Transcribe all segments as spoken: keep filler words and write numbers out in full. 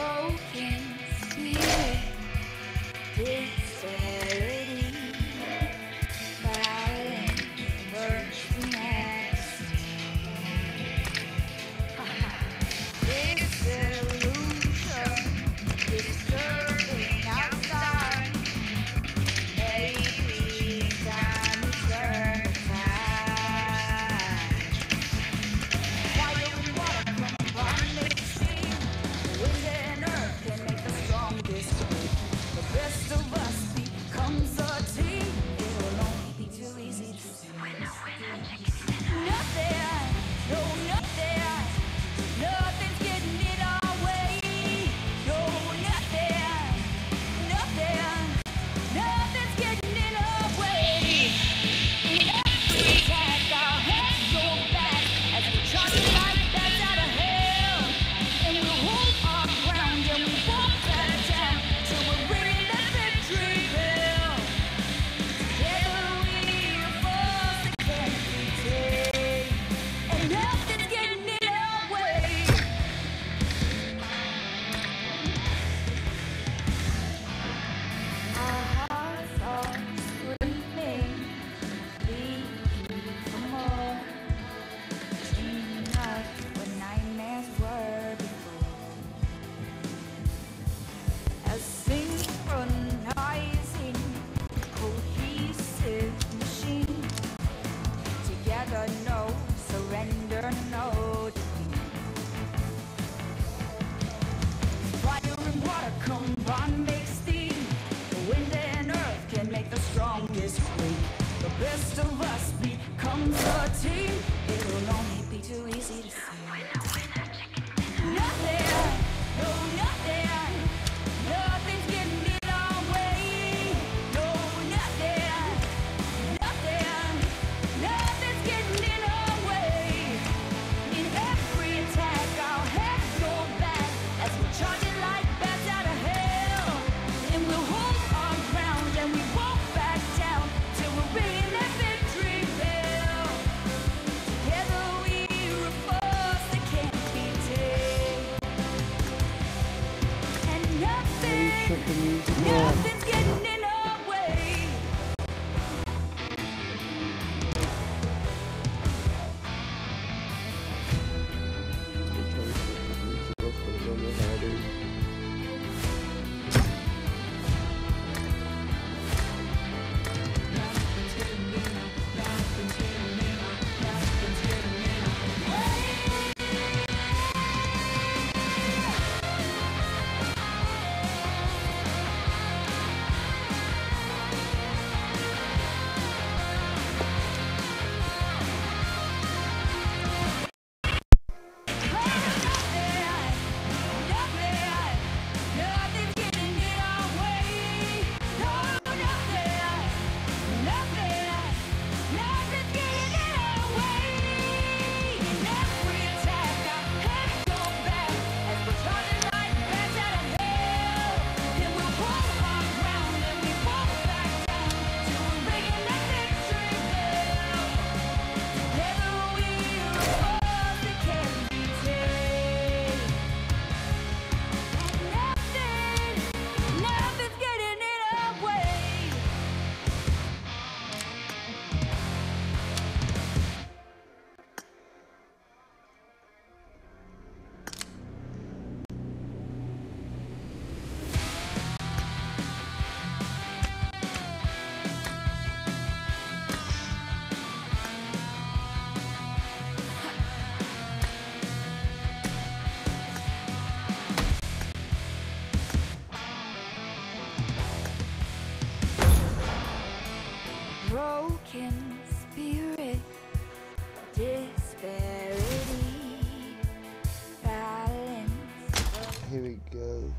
broken spirit, disparity, balance. Here we go.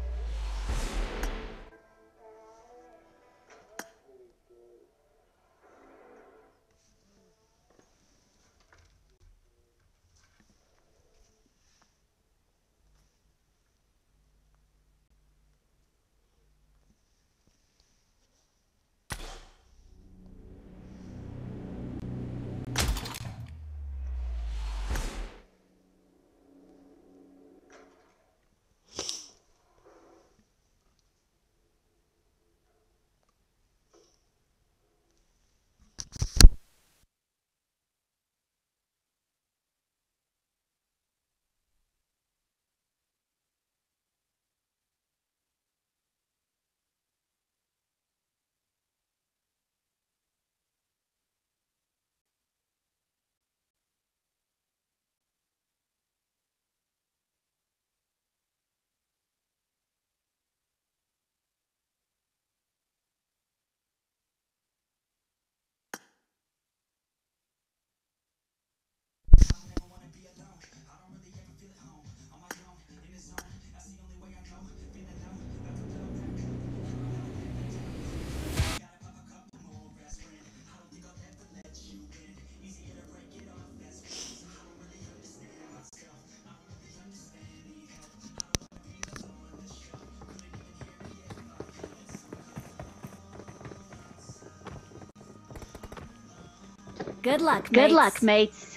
Good luck, mates. Good luck, mates.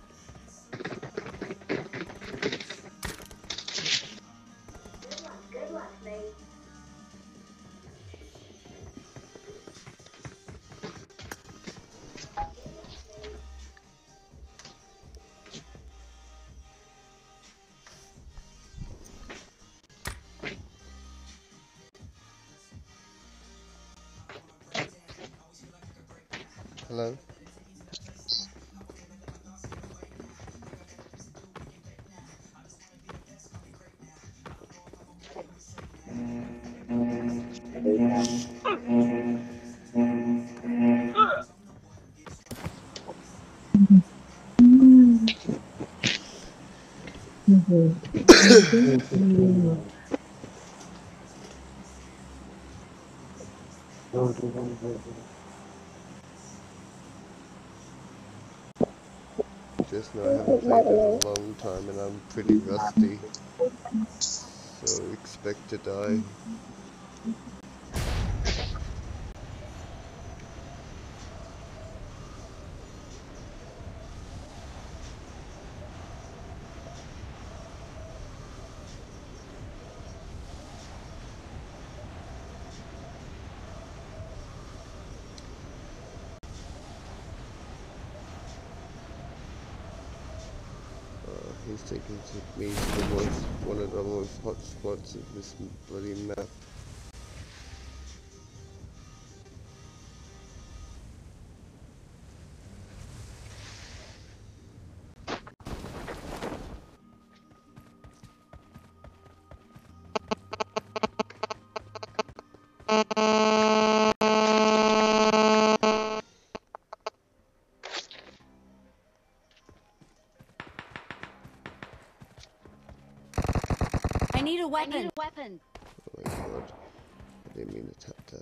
Good luck, mates. Hello? Just know I haven't played in a long time and I'm pretty rusty. So expect to die. He's taking me to the most, one of the most hot spots of this bloody map. I need a weapon. I need a weapon. Oh my god. I didn't mean to tap that.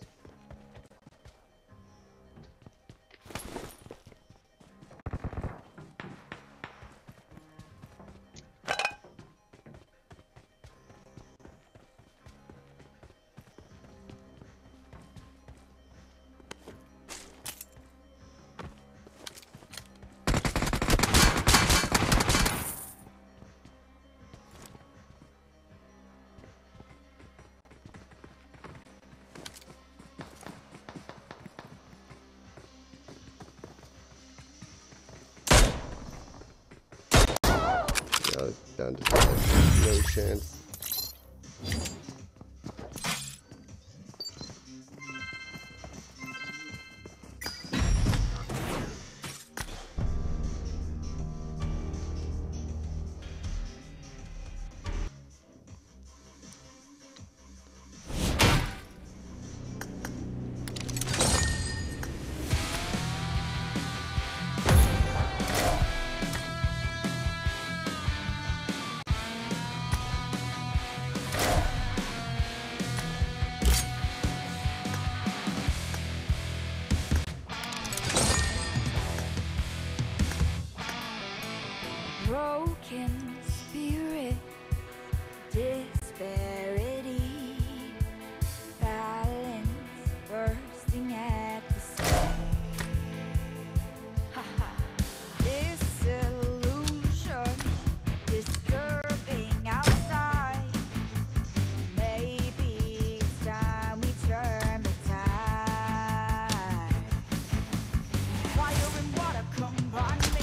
Yeah, I was down to five. No chance. Broken spirit, disparity, balance bursting at the seams. Haha, disillusion, disturbing outside. Maybe it's time we turn the tide. Fire and water combine me.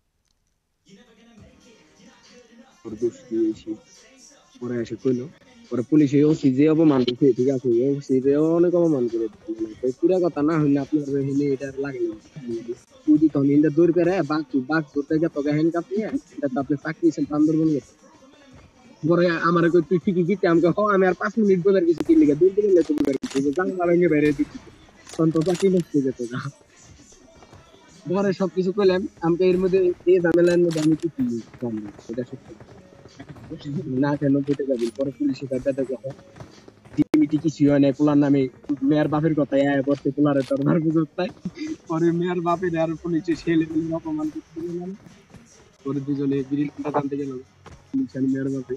Por dos dieci. Oraya się płyną. পরে পুলিশে OC যে অপমান করছে ঠিক আছে OC যে অনেক অপমান করে তো পুরা কথা না হইলে আপনার হইলে এটা লাগে না পুরি তো নিন্দা দূর করে বাঘ বাঘ ধরতে গিয়ে তোকে হ্যান্ড কাপ নিয়ে এটা তো আপনি চাকরি ছেন বান্দরবন গেছে পরে আমার কই তুই ঠিকই জিতে আমাকে হ আমি আর পাঁচ মিনিট বোঝার কিছু কি লিখে দুই দিন লেগে তুমি কিছু জানলা ভেঙে বেড়ে দিচ্ছি তখন তো চাকরি নষ্ট হয়ে যেত না পরে সবকিছু করলাম আমাকে এর মধ্যে এই ঝামেলার মধ্যে আমি কিছু জানি না এটা সত্যি না কেন কেটে যাবি পরে পুলিশের কাছে দেখো টিমিটি কিছু হয় না পোলার নামে মেয়ের বাপের কথা আয় করতে পোলারে তোর বার বুঝতে পরে মেয়ের বাপের আর পুলিশে ছেলে মিলে অপমান করতে গেলাম পরে দুজনে বিড়ি টানতে গেল পুলিশ আর মেয়ের বাপে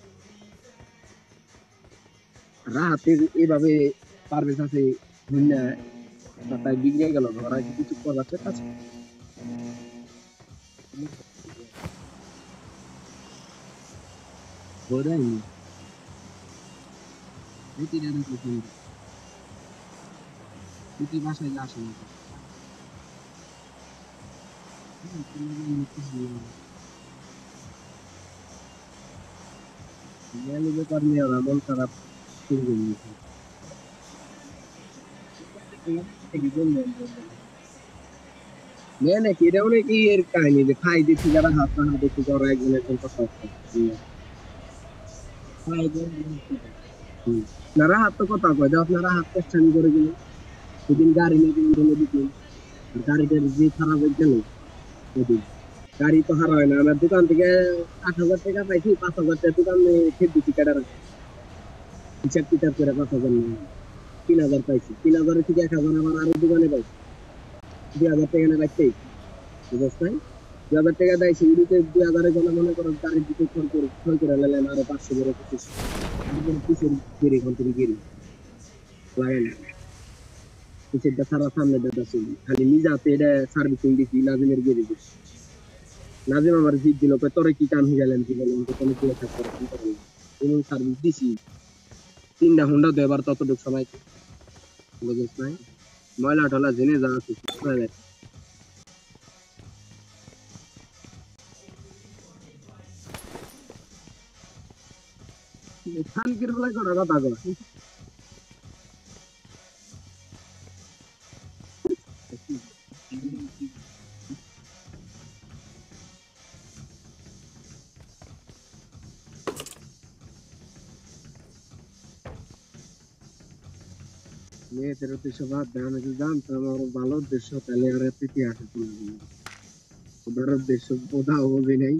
রাতে এইভাবে পারভেজ আছে তাই বিগড়ে গেল ঘরা কিছু করাচ্ছে কাছে বোঝাই বাসায় আসে না ব্যাপার নিয়ে মন খারাপ নাকি এটাও নাকি এর কাহিনী যে খাই দেখি যারা হাত না হাত দেখি যারা একজন একজন কথা আপনারা হাত তো কথা কয় যে আপনারা হাত কষ্টানি করে গেলেন সেদিন গাড়ি নিয়ে গেলেন দিলেন গাড়িটার যে খারাপ হয়ে গেল সেদিন গাড়ি তো হারা হয় না আমার দোকান থেকে আট হাজার টাকা পাইছি পাঁচ হাজার টাকা দোকানে খেয়ে দিচ্ছি কেটার হিসাব কিতাব করে পাঁচ হাজার নেই তিন হাজার পাইছি তিন হাজারের থেকে এক হাজার আমার আরো দোকানে পাইছি দুই হাজার টাকা না পাইছি অবস্থায় দুই হাজার টাকা দেয় সেগুলিতে দুই হাজারের জন্য মনে করো গাড়ির দিকে ফোন করে ফোন করে নিলেন আরো পাঁচশো করে পঁচিশ পিসের গেড়ি এখন থেকে গেড়ি লাগে না পিসেরটা সারা সামনে দাদা ছিল খালি নিজে হাতে এটা সার্ভিসিং দিচ্ছি নাজিমের গেড়ি দিচ্ছি নাজিম আমার জিত দিল তোরে কি কাম হয়ে গেলেন কি বলেন কোনো কি এমন সার্ভিস দিছি তিনটা হুন্ডা তো এবার ততটুকু সময় বুঝিস নাই ময়লা টলা জেনে যা আছে শান্তির বলে করা কথা কর মেয়েদের উদ্দেশ্য বাদ দেয় আমি যদি জানতাম আমার ভালো উদ্দেশ্য তাহলে আর এত ইতিহাসে তুলে দিলাম ওদের উদ্দেশ্য বোধা হবে নাই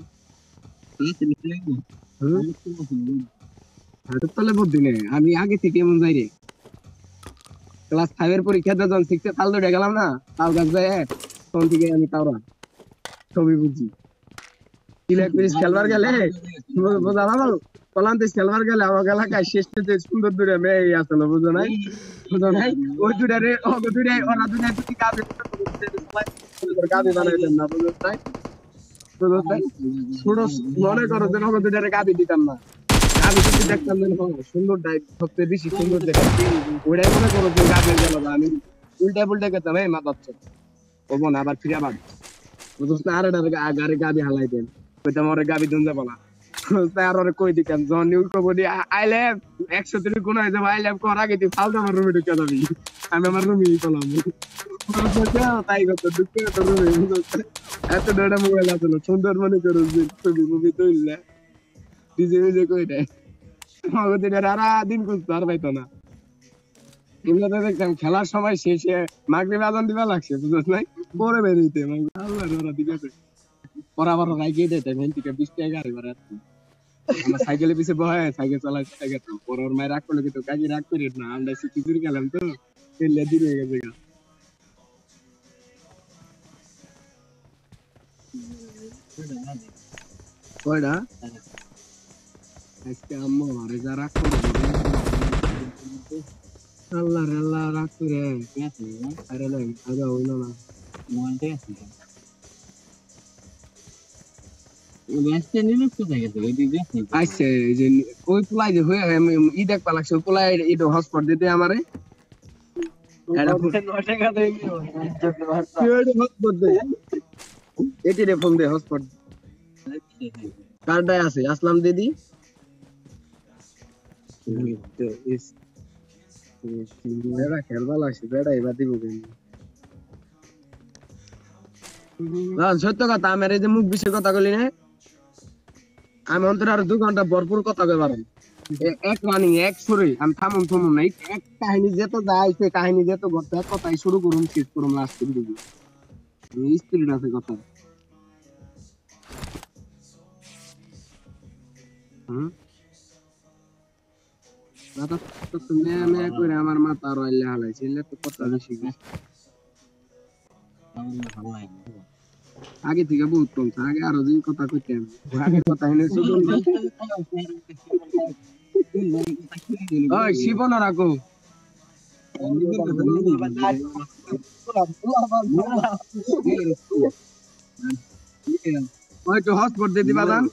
হাতের তলে বুদ্ধি নেই আমি আগে থেকে এমন যাই রে ক্লাস ফাইভ এর পরীক্ষা যখন সিক্সে তাল ধরে গেলাম না তাল গাছ যায় তখন থেকে আমি তাওরা ছবি বুঝি খেলবার গেলে বোঝা ভালো কলান্তিস খেলবার গেলে আমার এলাকায় শেষ সুন্দর দূরে মেয়ে আছে না বুঝো নাই বুঝো নাই ওই দুটারে ওকে দুটাই ওরা দুটাই দুটি গাবি গাবি বানাইতেন না বুঝো তাই বুঝো তাই ছোট মনে করো যে ওকে দুটারে গাবি দিতাম না গাবি যদি দেখতাম যে সুন্দর ডাই সবচেয়ে বেশি সুন্দর দেখতাম ওইটাই মনে করো যে গাবি গেল আমি উল্টা পুল্টা করতাম এই মা বাচ্চা ও বোন আবার ফিরে আবার বুঝো না আর গাড়ি গাবি হালাই দেন ওইটা আমার গাবি দুন যাবো না আর কই দিতাম জন বলি আইলে একশো তিরিশ গুণ হয়ে যাবো আইলে কর আগে তুই ফালতু আমার রুমে ঢুকে যাবি আমি আমার রুমে চলাম তাই করতো ঢুকে রুমে এত ডেটা মোবাইল আছে না সুন্দর মনে করো যে ছবি মুভি তুললে ডিজে মিজে কই দেয় মগদিন সারা দিন খুঁজতো আর পাইতো না এমনিতে দেখতাম খেলার সময় শেষে মাগরিব আজান দিবা লাগছে বুঝছ নাই পরে বেরিয়েতে আল্লাহ ওরা ঠিক আছে ওরা আবার রাইগিয়ে দেয় ভেন থেকে বিশ টাকা গাড়ি ভাড়া আমার সাইকেলের পিছিয়ে বহে সাইকেল চালাই টাকা তো পরে ওর মায়ের রাগ করলে কিন্তু কাজে রাগ করি না আমরা সিকিউরিটি গেলাম তো ফেললে দিন হয়ে গেছে গা কয়টা আজকে আম্মু আরে যা রাগ করে আল্লাহ রে আল্লাহ রাগ করে আরে না আগে হইল না মনটা আছে ওই পোলাই যে হয়ে ই দেখবা লাগছে ওই পোলাই এটা হসপট দিতে আমারে এটি রে ফোন দে হসপট কার্ডটাই আছে আসলাম দিদি বেড়া খেলবা লাগছে বেড়া এবার দিব সত্য কথা আমার এই যে মুখ বিষয় কথা বলি না আমি অন্তরে আরো দু ঘন্টা ভরপুর কথা কই পারেন এক রানিং এক সুরে আমি থামুন থামুন নাই এক কাহিনী যেত যাইছে কাহিনী যেত ঘটতে কথাই শুরু করুন শেষ করুন লাস্ট করে দিবি স্পিরিট আছে কথা হুম মাথা তো তুমি আমি কইরা আমার মাথা আর আইলে হালাইছে এলে তো কথা বেশি আগে থেকে বহুত কমছে আগে আরো যে কথা কইতাম আগে কথা হইলে শুধু ওই শিবন রাখো ওই তো হটস্পট দিয়ে দিবা দান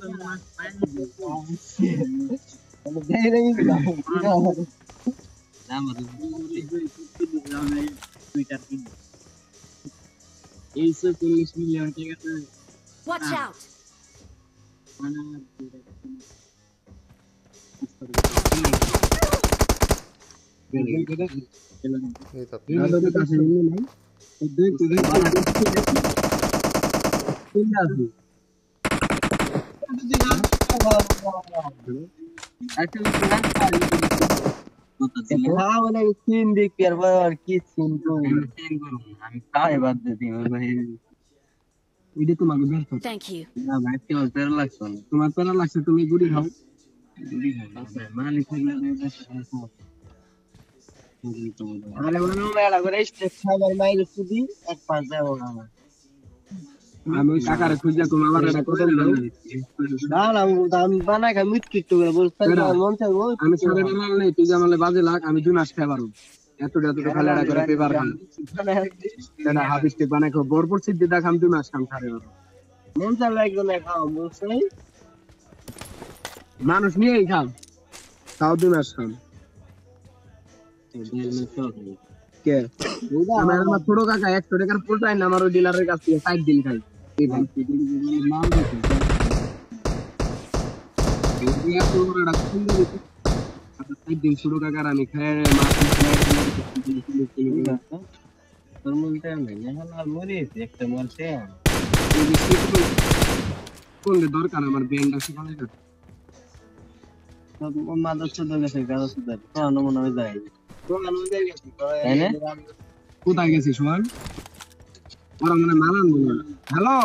এইশো চল্লিশ মিলিয়ন ঠিক আছে Watch out! এই তো Thank you. তোমার প্যারা লাগছে তুমি গুড়ি খাও আমি ওই টাকার খুঁজে তোমার আবার একটা কথা বললাম আমি সাড়ে বেলা নেই তুই জামালে বাজে লাখ আমি দুই মাস খাই পারো এতটা এতটা খালি একটা করে পেপার খান সেটা হাফ স্টেপ বানাই খাও ভরপুর সিদ্ধি দেখ আমি দুই মাস খাম সাড়ে বারো মানুষ নিয়েই খাম তাও দুই মাস খাম কে আমার আমার ছোট কাকা একশো টাকার পোলটাই না আমার ওই ডিলারের কাছ থেকে ষাট দিন খাই এই ভাই ষাট দিন ছোট কাকার আমি খাই মাছ কোন দরকার আমার ব্যান্ড আছে কোথায় গেছি সোহান ওরা মানে মালান বলো হ্যালো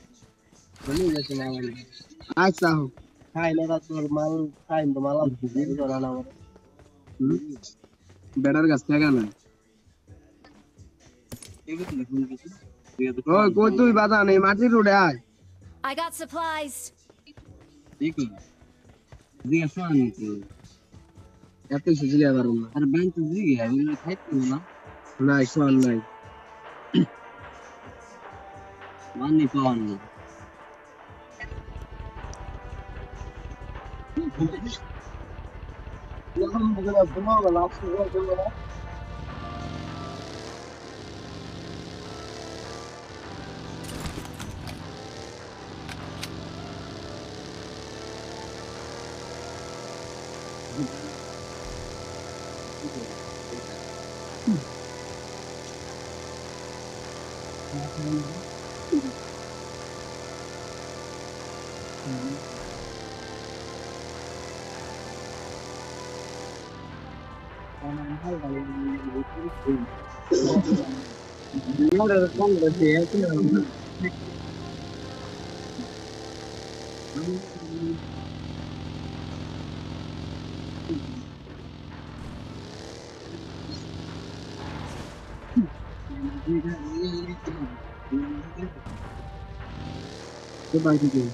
আচ্ছা বেটার গাছ থেকে না ওই কই তুই বাধা নেই মাটির রোডে আয় I got supplies. এত সুযোগ পারো না আর ব্যাংক জিগে আমি খাইতে না না সোহান নাই মানি পাওয়ান না যখন বলে তোমার লাস্ট করে না Goodbye to you.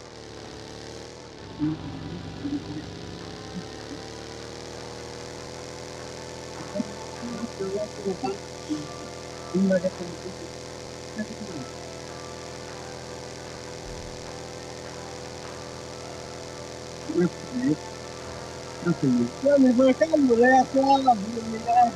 Ya me voy a dejar volver a toda la vida.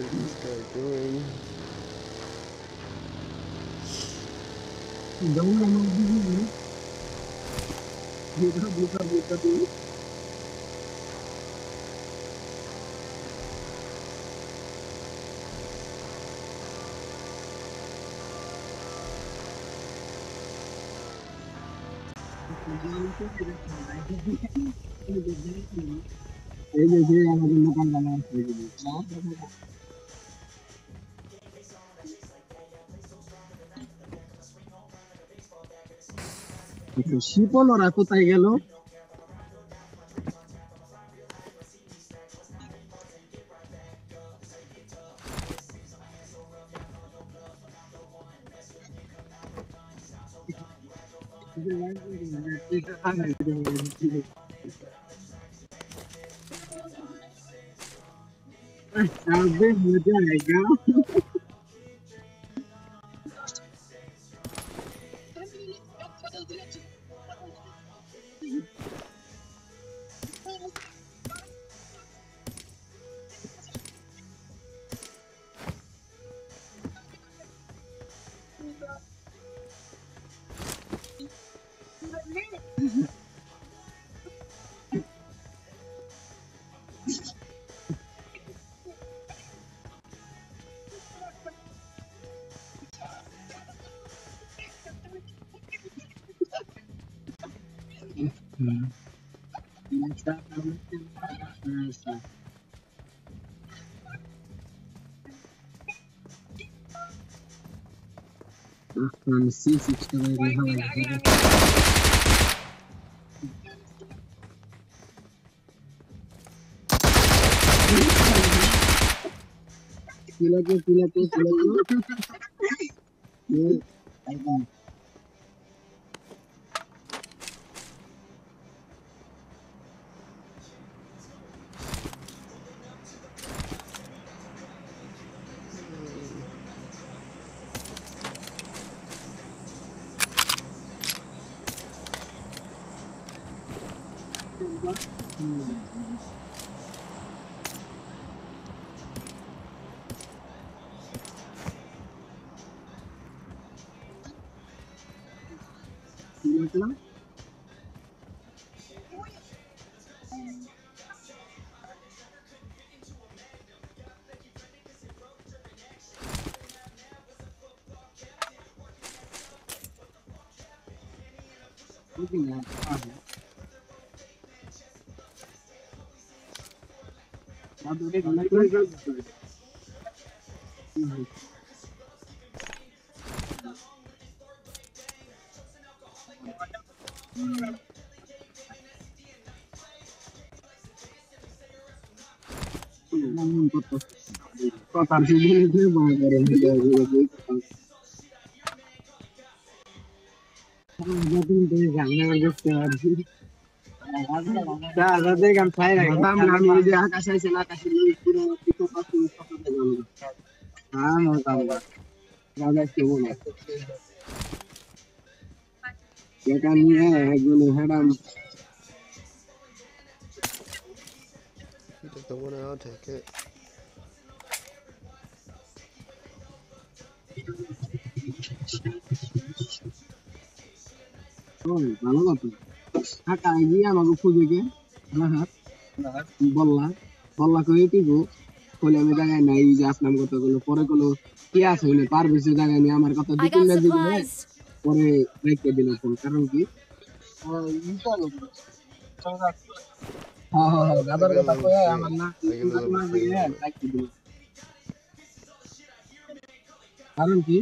is this guy doing? Don't know this. Buka buka buka dulu. Ini sih yang aku makan kalau begini. Itu sipol orang aku tay gelo. Sampai muda aja. From C six to the Pila ke pila ke pila ke. Ye, aikan. Pila ke lah. Mungkin ya. Ada deh lagi. Namun kotor. Kotor sini itu banyak orang yang jadi. Jadi itu jangan jadi. Dah, jadi kan saya kan kami di atas saya sana kasih itu itu pasti pasti jalan. Ah, mau tahu. Ada siapa? Ya kan ya, gini haram. You take the one, I'll take it. Oh, ভালো কথা। কাকা গিয়ে আমাকে খুঁজে গে রাহাত বললা বললা কই দিবো বলে আমি জায়গায় নাই যে আসলাম কথা গুলো পরে গুলো কি আছে বলে পারবে সে জায়গায় নিয়ে আমার কথা I দুই got তিনবার দিবে supplies. পরে রেখে দিল ফোন কারণ কি হ্যাঁ হ্যাঁ হ্যাঁ I গাদার get a কথা level কয়ে three. আমার না I get a level তোমার three দিকে helmet. রেখে দিল কারণ কি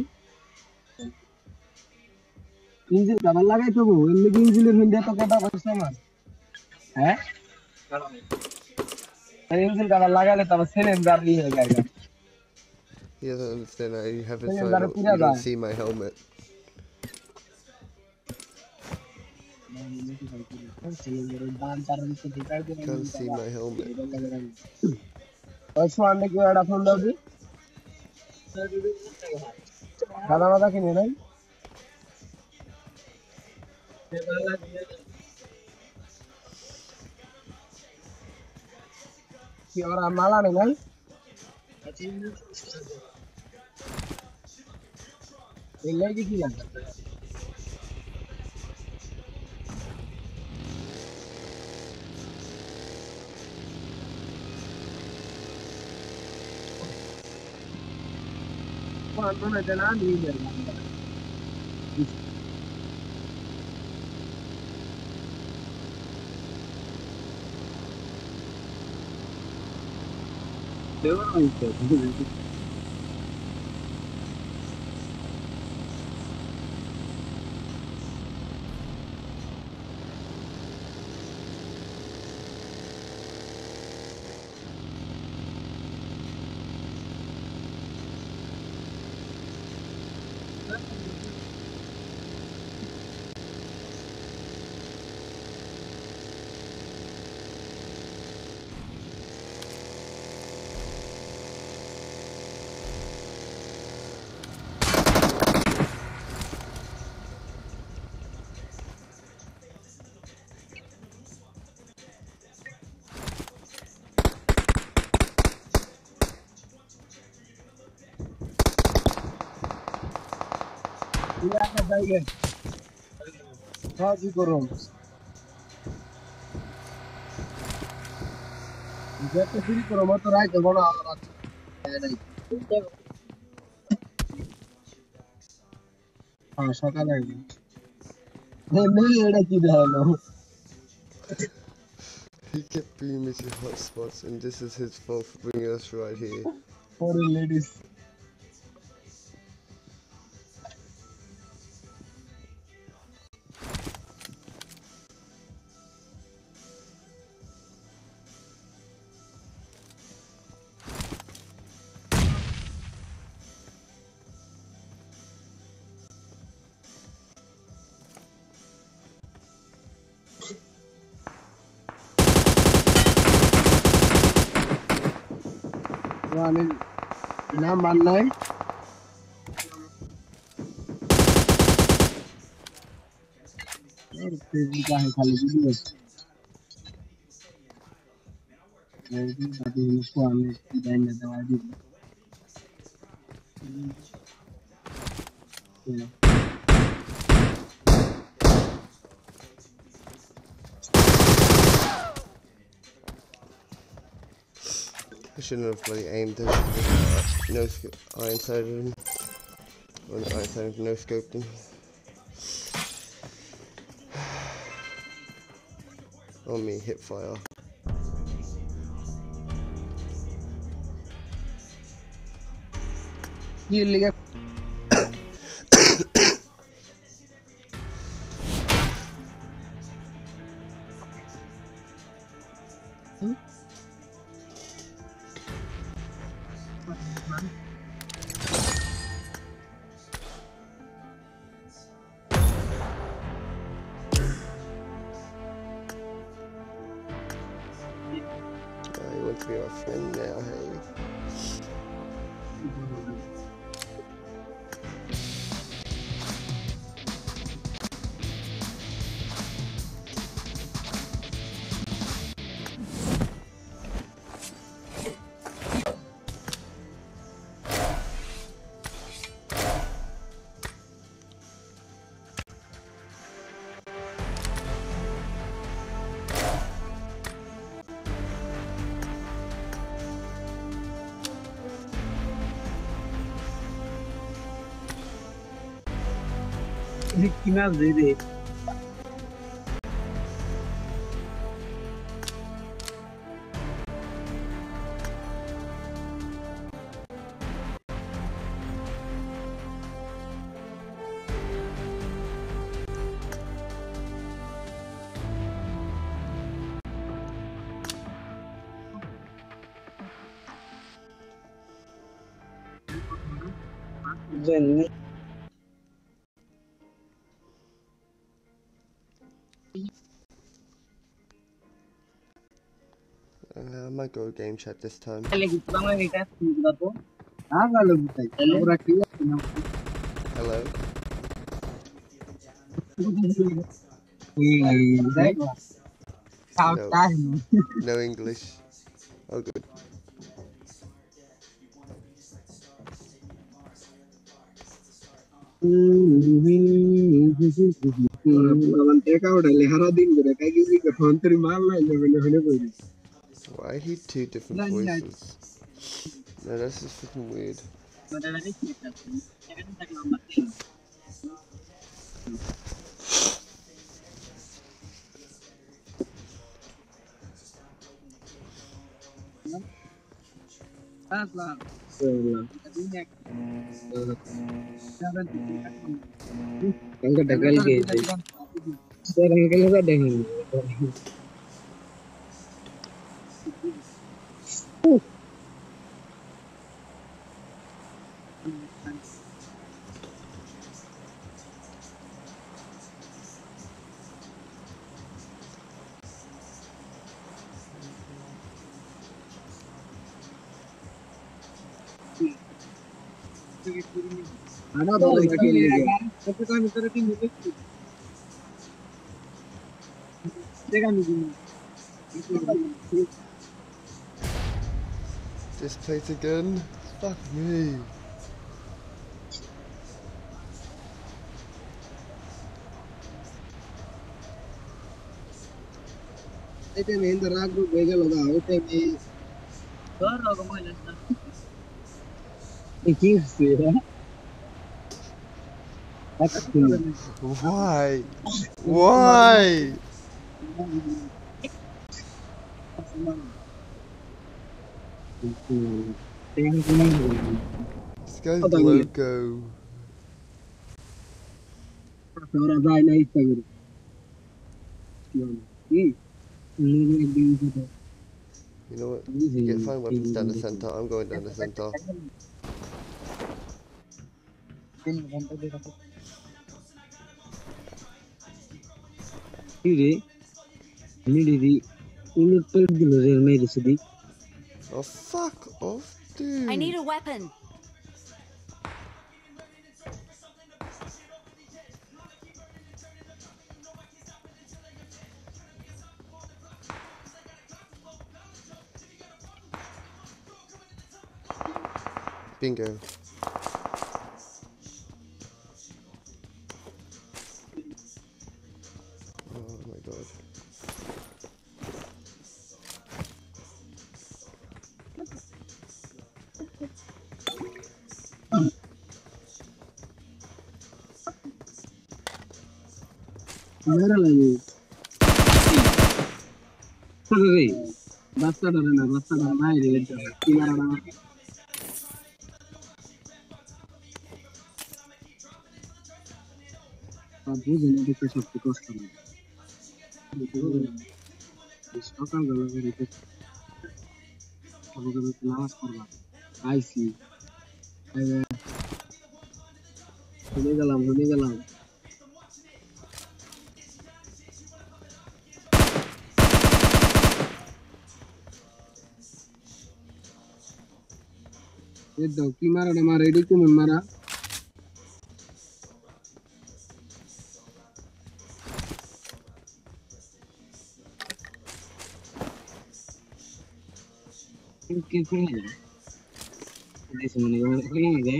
ইঞ্জিন কাবার লাগাই তো এমনি কি ইঞ্জিনের মধ্যে তো কাটা পয়সা আমার হ্যাঁ ইঞ্জিন কাবার লাগালে তো সিলিন্ডার নিয়ে যায় He doesn't understand that you have it so I সিলিন্ডারে don't, পুরা you don't যায় see my helmet. সিলিন্ডারের দাম তার নিচে ঢুকাই দিলে Can't see my helmet. ওই সোয়ান্ডে কি একটা ফোন দাও দি দাদা মাদা কিনে নাই কি ওরা মালা নেই নাই এই লাগি কি লাগে কোন কোন জানা নিয়ে যাবে দেওয়া হইছে ইলাকা যাইগে কাজ করো যেতে শুরু করো মত রাইতে বড় রাত নাই হ্যাঁ সকালে নে নে এটা কি দেখালো He kept bringing me to hotspots, and this is his fault for bringing us right here. foreign ladies one number nine और फेसबुक का है खाली वीडियो मैं भी बातें इसको हमें डिजाइन में दवा दी I shouldn't have bloody aimed. I should have no scope, iron sighted him. Or not iron sighted him, no scoped him. On me, hip fire. ये लिया Uh, you want to be my friend now, hey? कितना दे दे जन Uh, I might go game chat this time. Hello? No, no English. Oh, good. Lawan T K udah lehara din gede kayak gini ke counter malah ya bener-bener. Why he two different voices? No, that's just fucking weird. Angkat dagal ke. Sekarang kalau ada yang ada baru lagi juga. Tapi kan itu tadi itu. Jangan begini. This place again? Fuck me. Itu main terang tu bega loga. Itu main. Ini sih ya. Why? Why? This guy's loco. Orang lain naik lagi. You know what? Get fine weapons down the center. I'm going down the center. Ini ini di ini tuh dulu remeh di sini. Oh fuck off, dude. I need a weapon. Bingo. Oh my god. Mana lagi? Sorry, basta dah na, basta dah na ini lepas. Kira na. Abu jadi kita satu kos kami. Itu disokong kalau kita kalau kita kelas korban. I see. Ayo. Ini galam, ini galam. Itu kimara nama ready ku mana? Ini kira. Ini semuanya kira aja.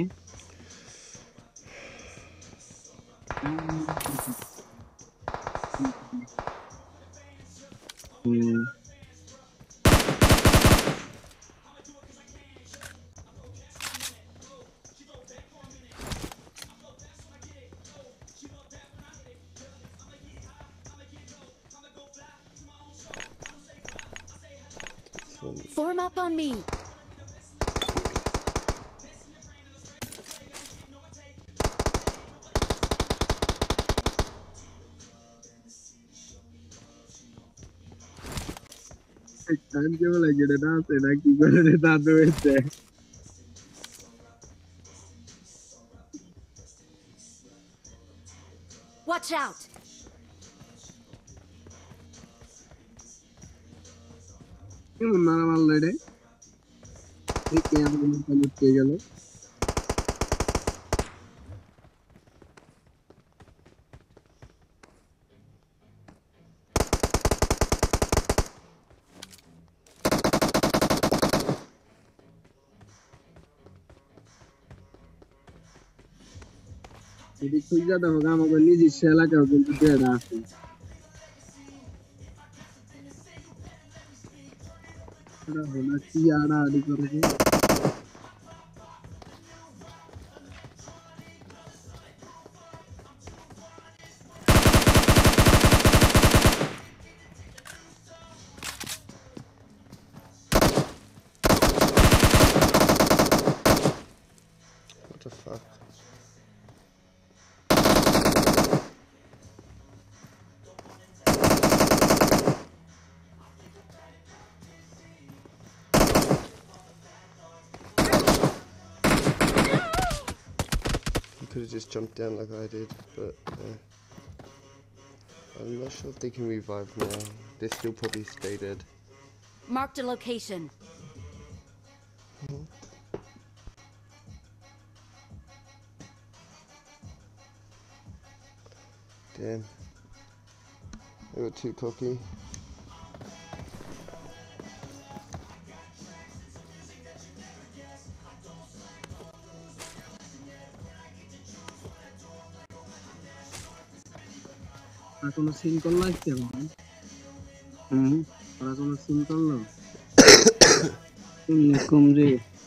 Hmm. Form up on me. Time ke lagi ada nasi, nak kira ada tato itu. Watch out. Ini mana malah deh? Ini yang mana kalut kegalo? যদি খুঁজা দেখো আমাদের নিজস্ব এলাকাও কিন্তু দেড় আছে ওরা হলো কি আড়াআড়ি করে যে What the fuck? You could have just jumped down like I did, but uh, I'm not sure if they can revive now. They still probably stay dead. Marked a location. Mm-hmm. Damn. They were too cocky. আর কোনো scene করলো আজকে ভাই হুম ওরা কোনো scene করলো এরকম রে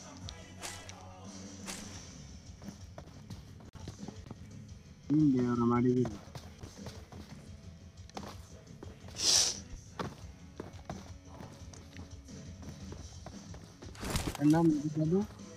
হুম ওরা মারি দিল এর নাম কি জানো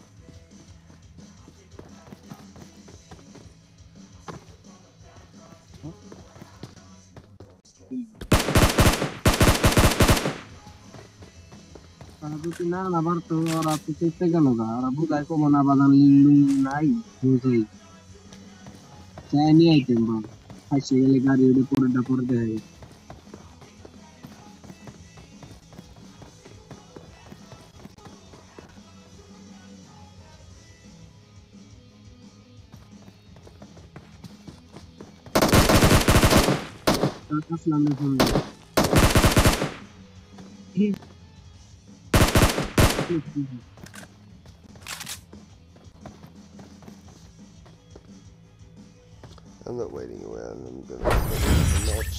যদি না আবার তো ওরা তো চেষ্টা গেল না ওরা বুঝাই কমো না বাদান লিঙ্গুম নাই বুঝাই চাই নিয়ে আইতেন বা ফাঁসে গেলে গাড়ি উঠে পরেটা পরে দেয় আসলাম না phone I'm not waiting around, I'm gonna finish the match.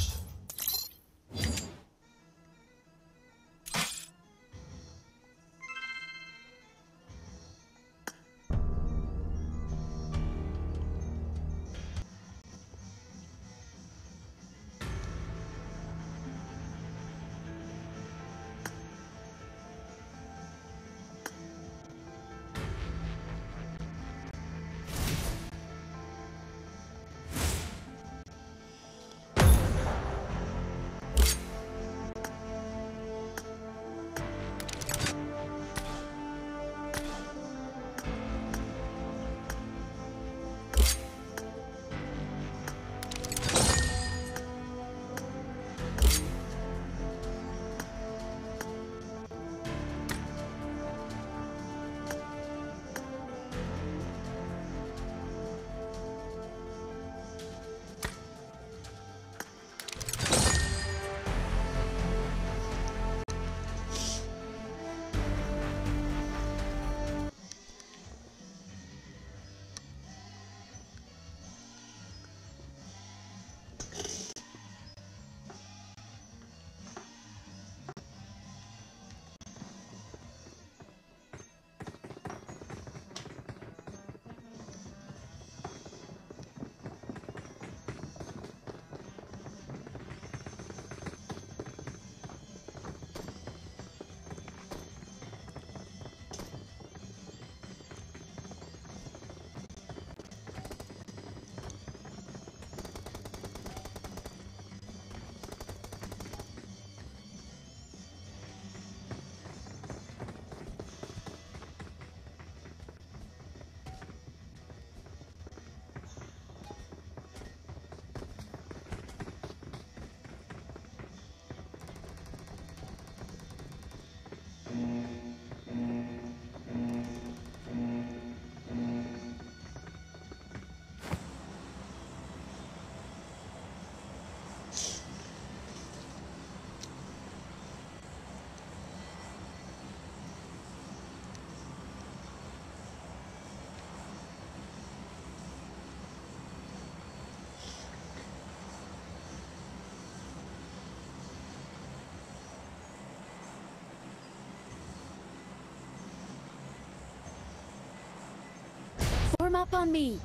Form up on me.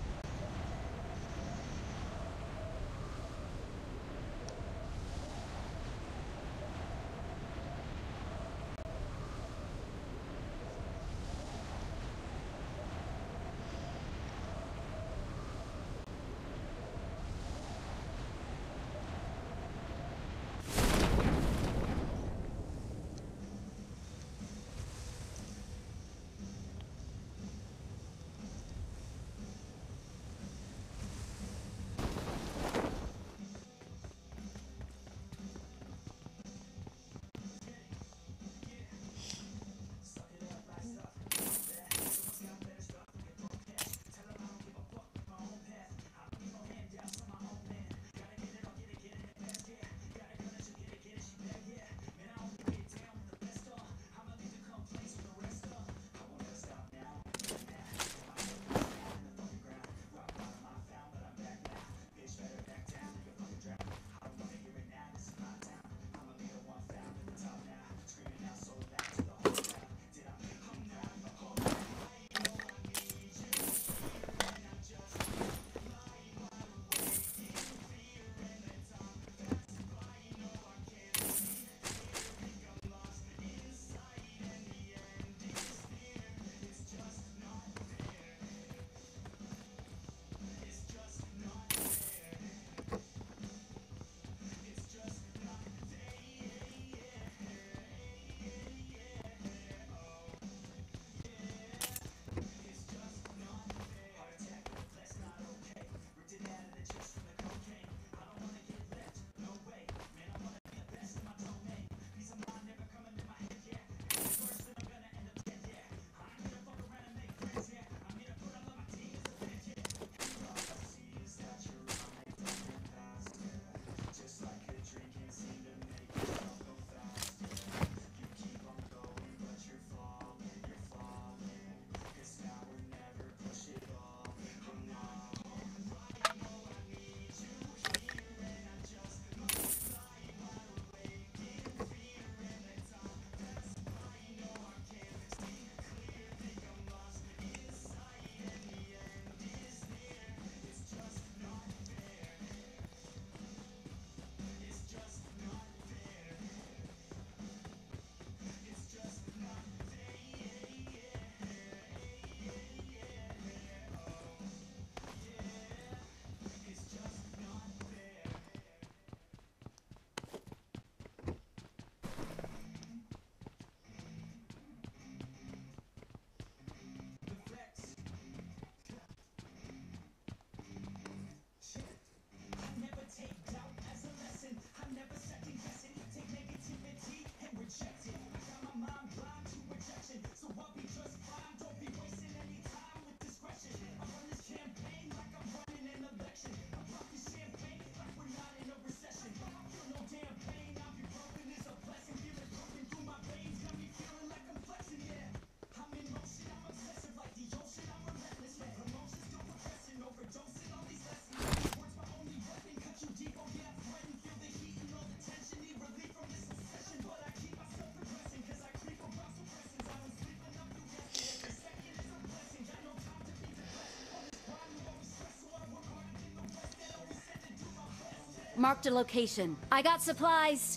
Marked a location. I got supplies.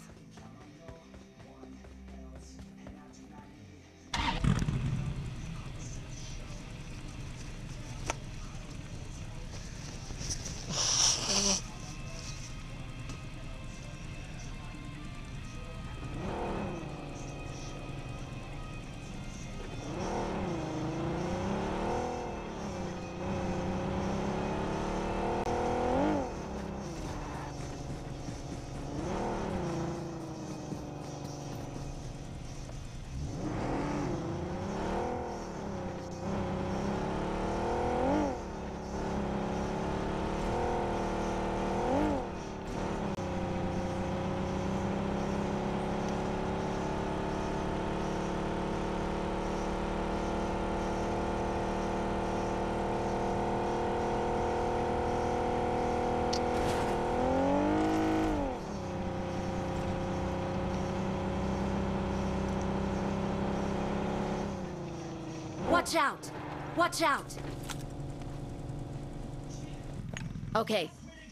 Watch out! Watch out! Okay.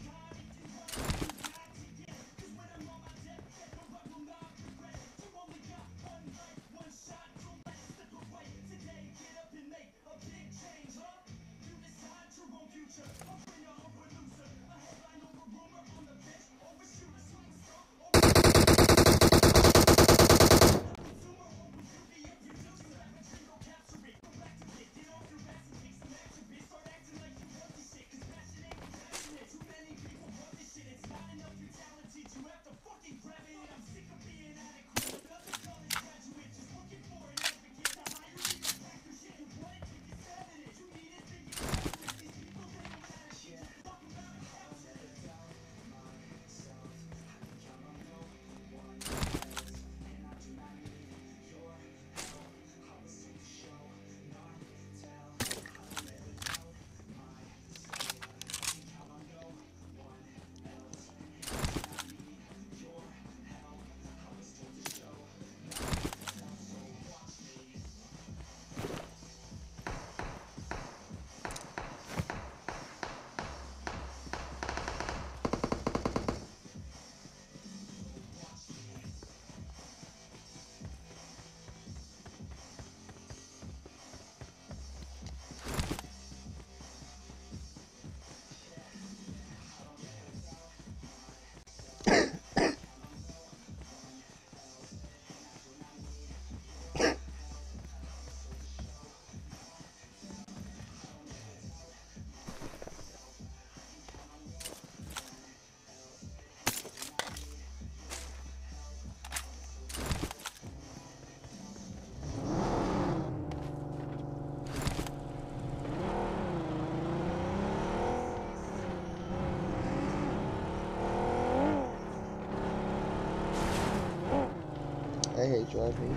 I hate driving.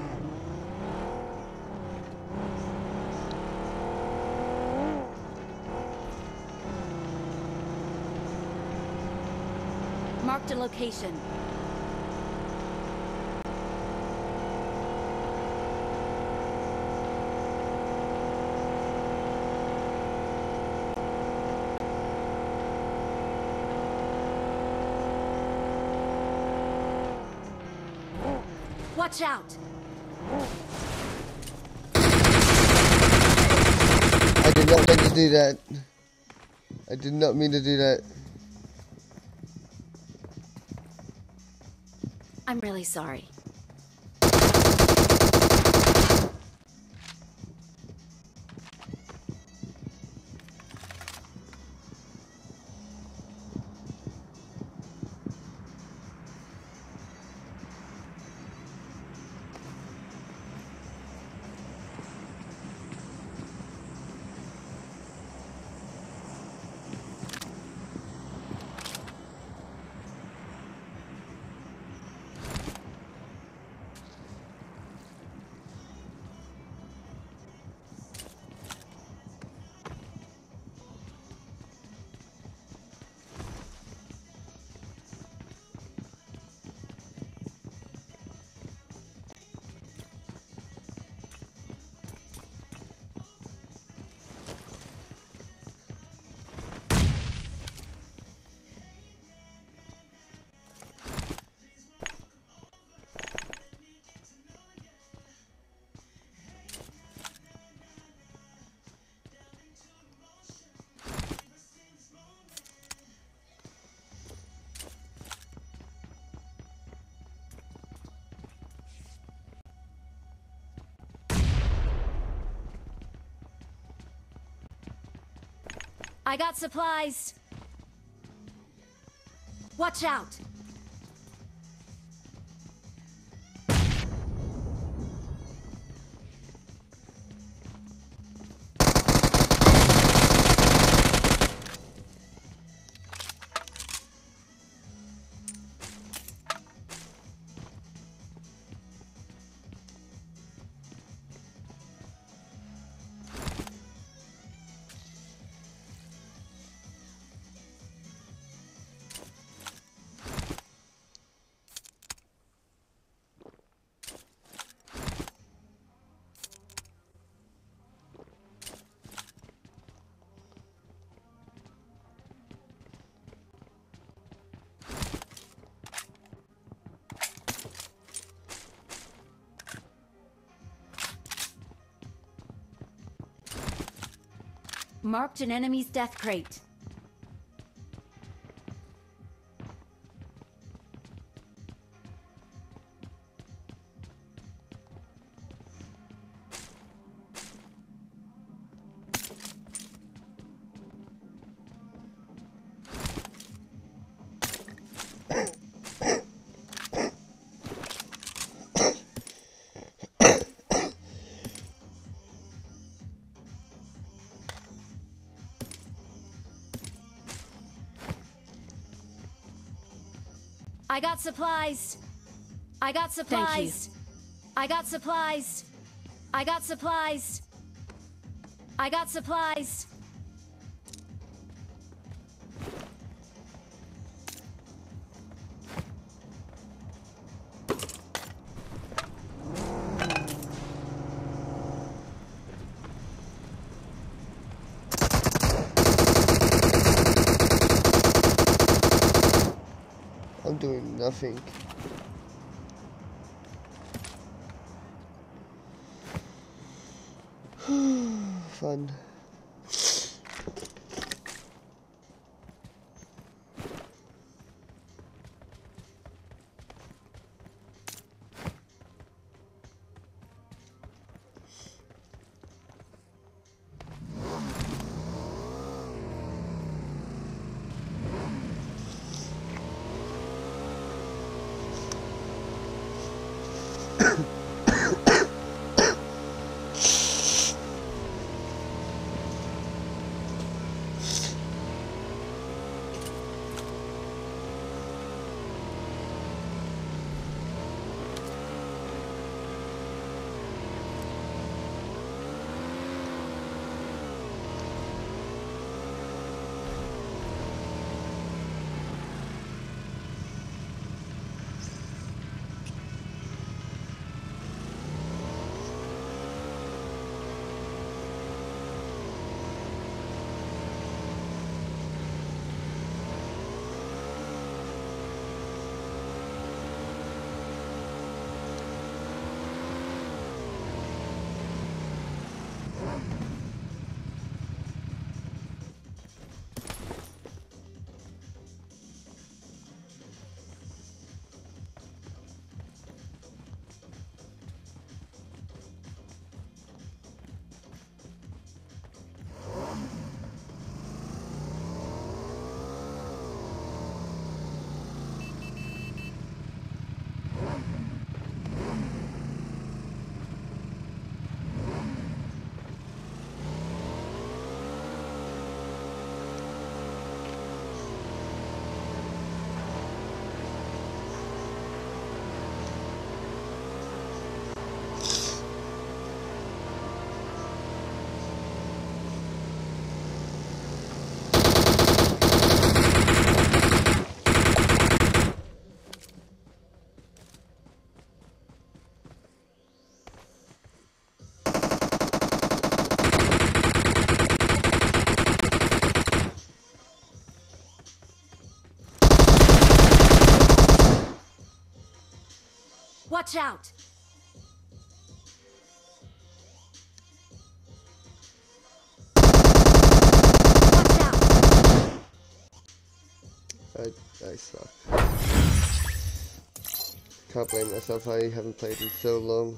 Marked a location. Watch out! I did not mean to do that. I did not mean to do that. I'm really sorry. I got supplies. Watch out. Marked an enemy's death crate. I got supplies. I got supplies. I got supplies. I got supplies. I got supplies. I'm doing nothing. Fun. Watch out! Watch out! I, I suck. Can't blame myself, I haven't played in so long.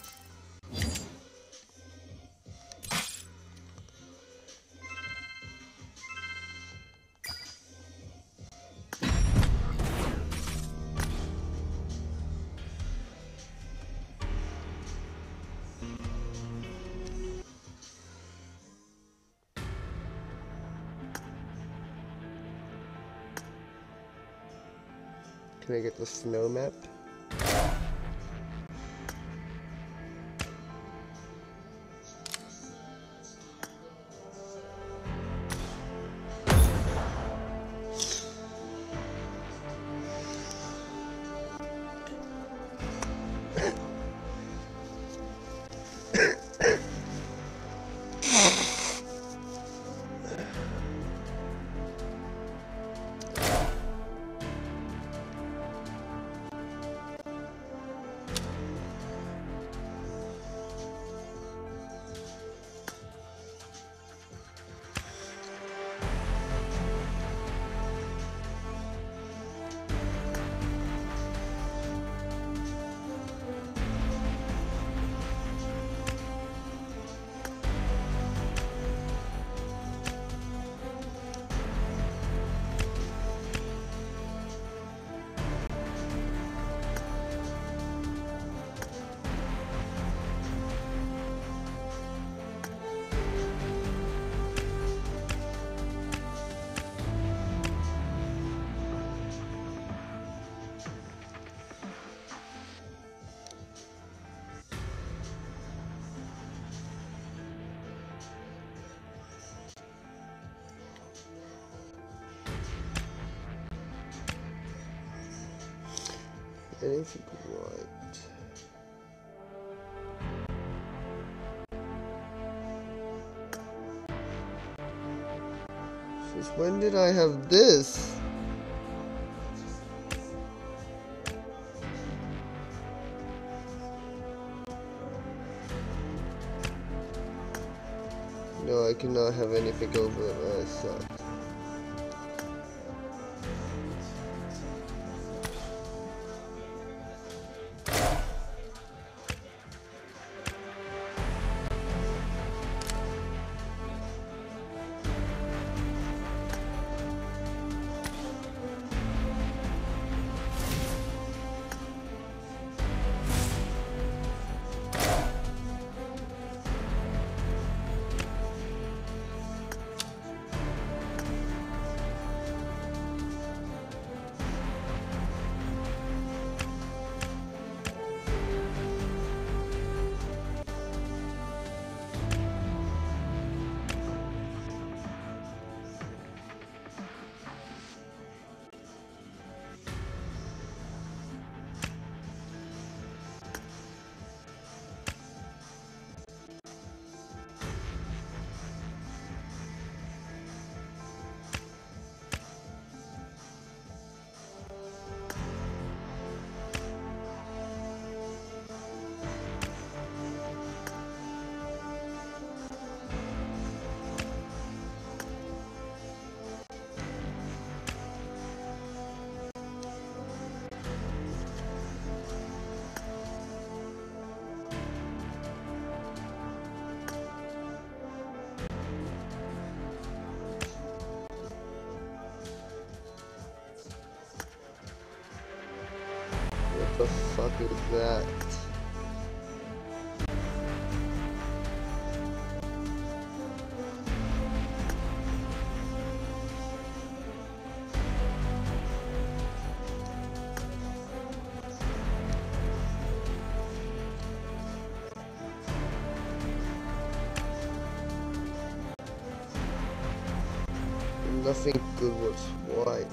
Can I get the snow map? anything right. Since when did I have this? No, I cannot have anything over it. That sucks. What the fuck is that? Nothing good was white.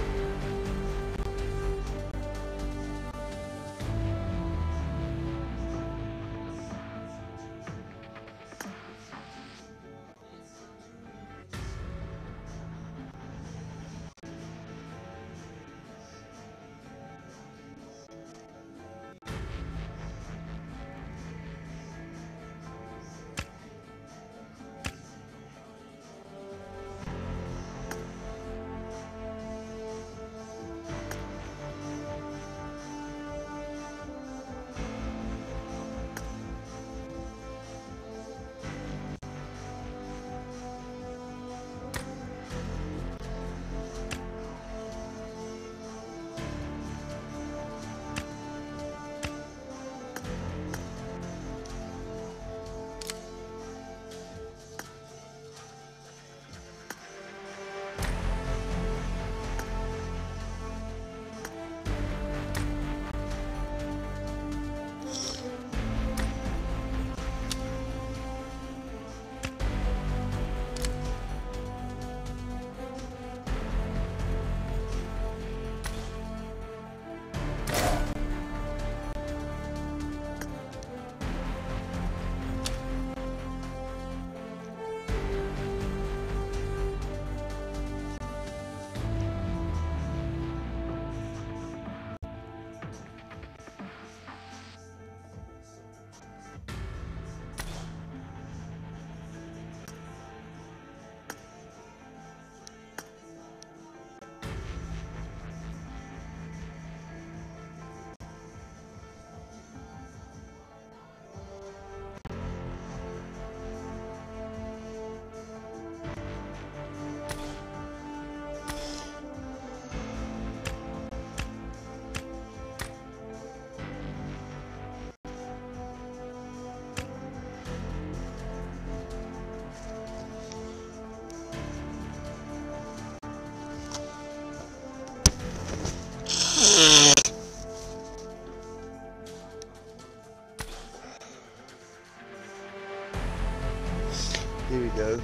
Here we go.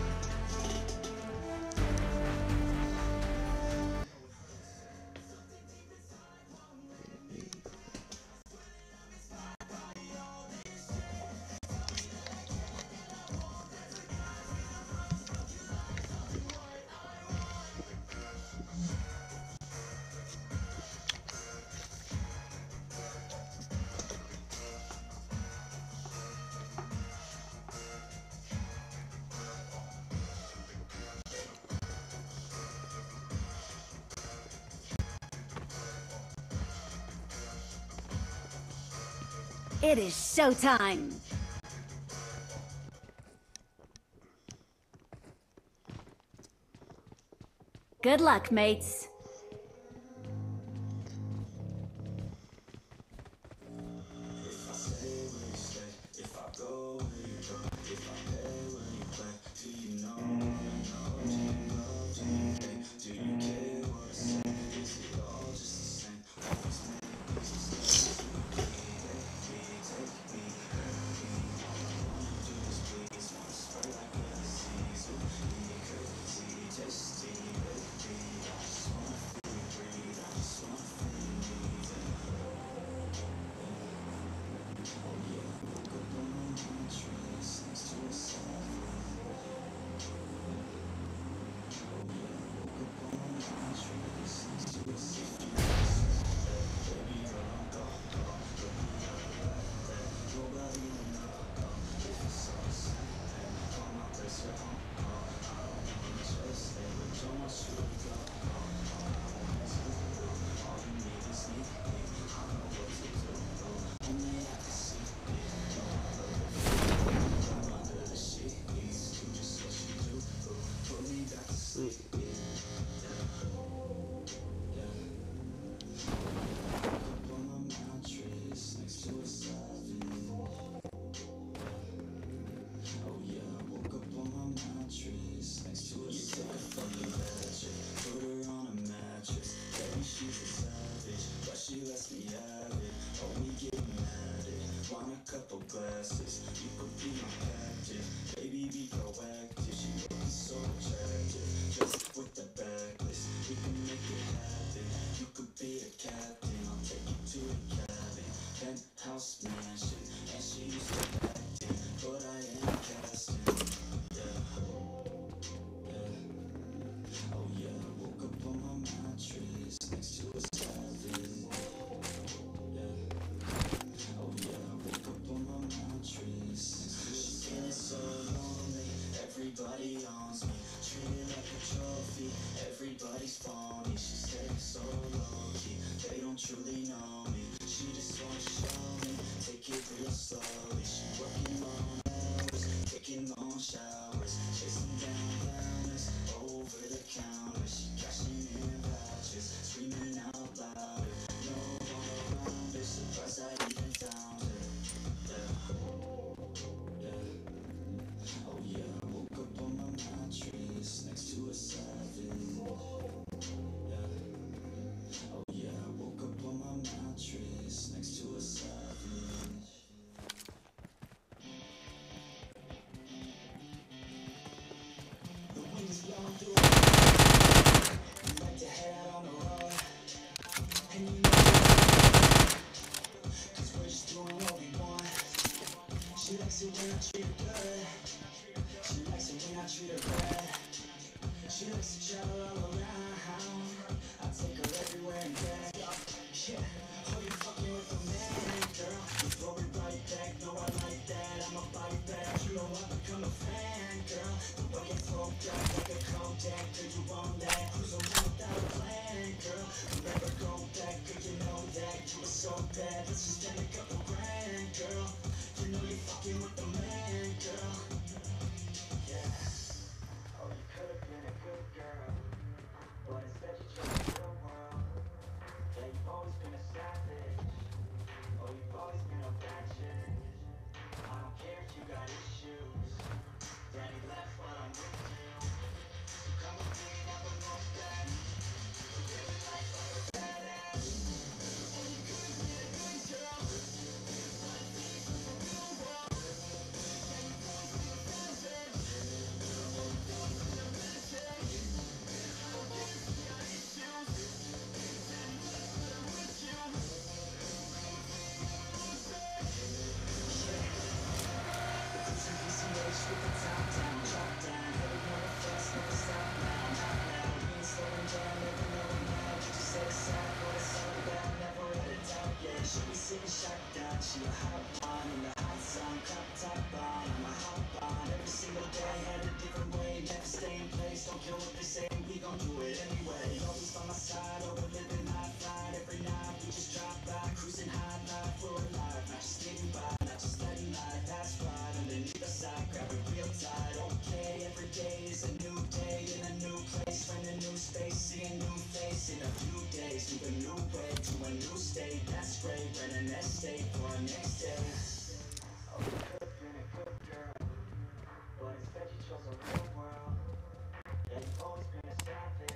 It is showtime. Good luck, mates.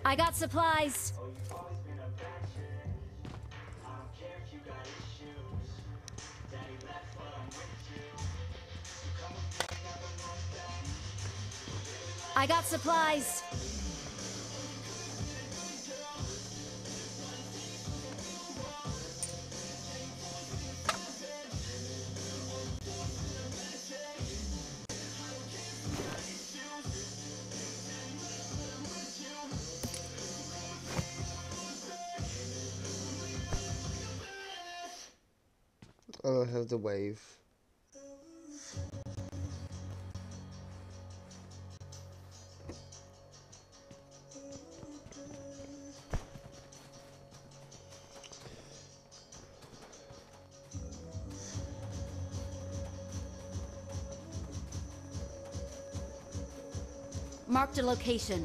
I got supplies. I got supplies. Oh, I have the wave. Marked a location.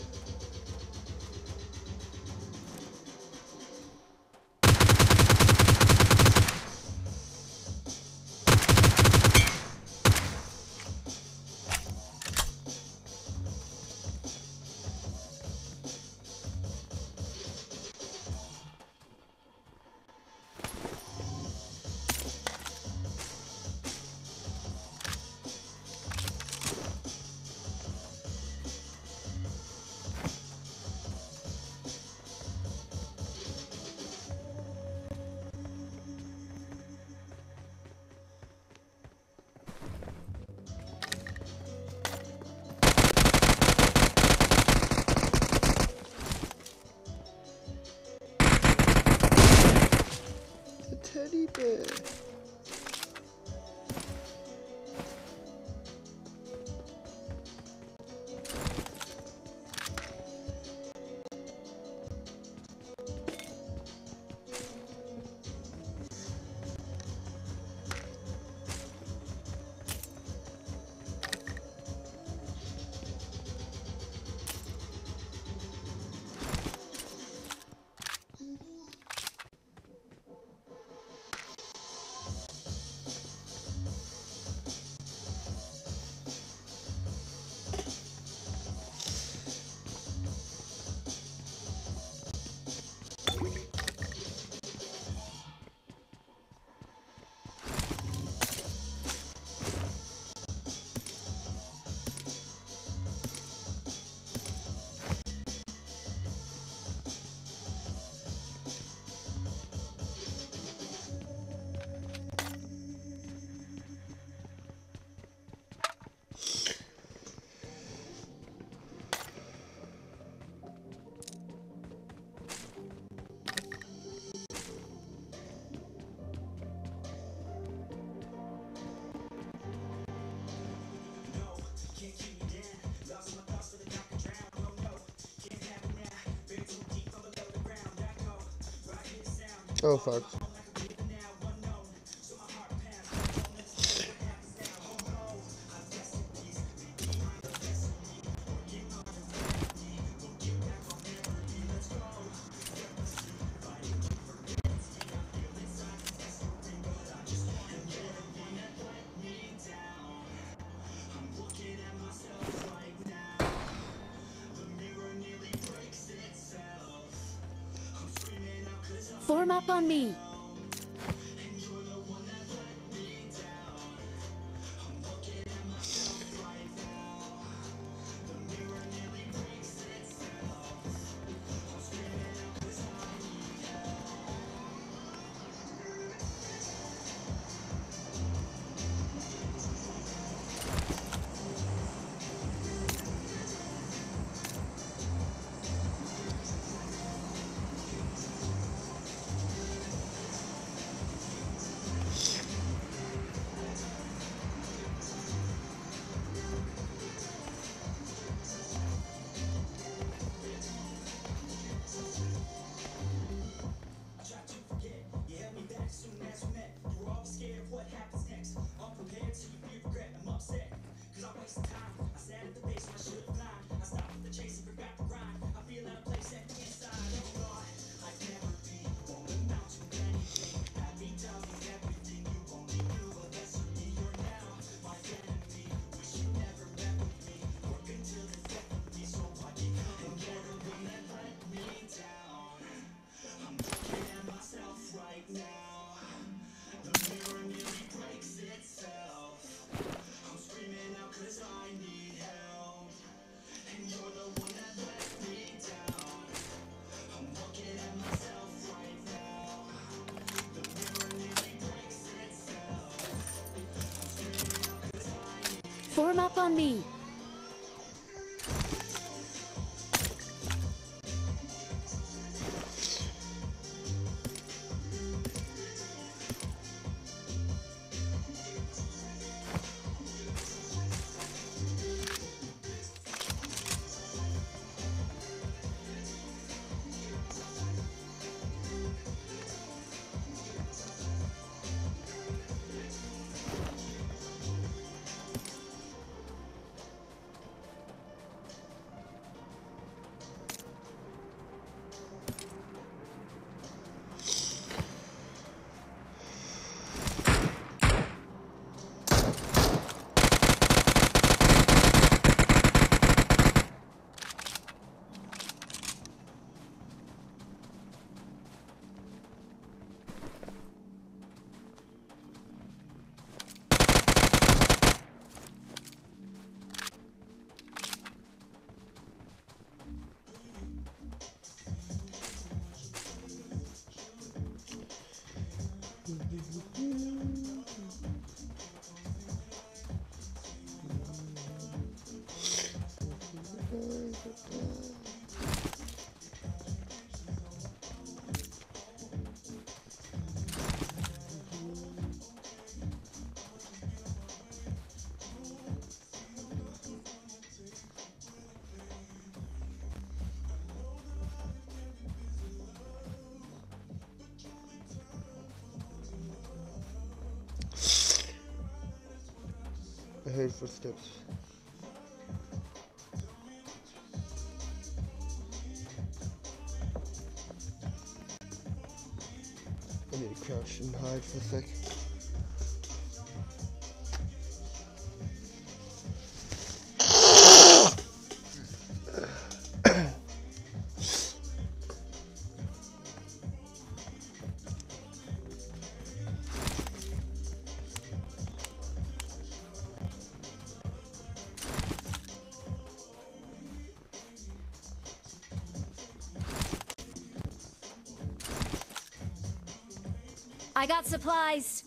The teddy bear. Oh fuck. Form up on me. up on me. I heard footsteps. I need to crouch and hide for a sec. I got supplies.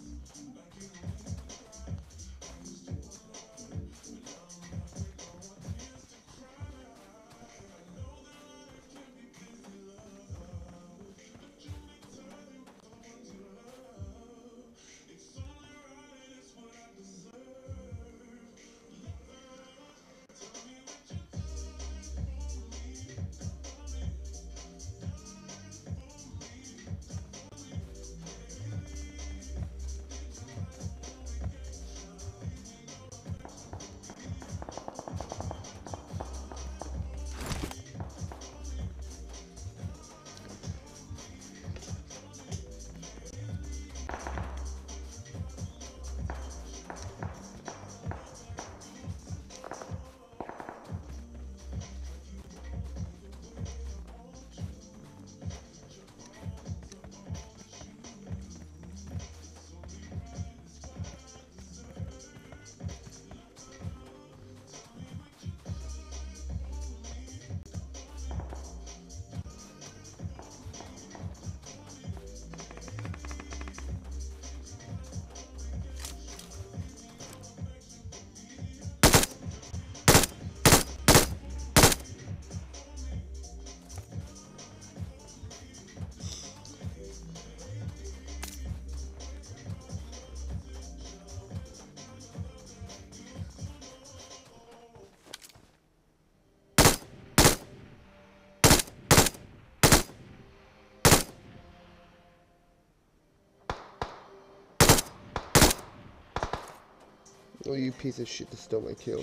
Oh, you piece of shit, just stole my kill.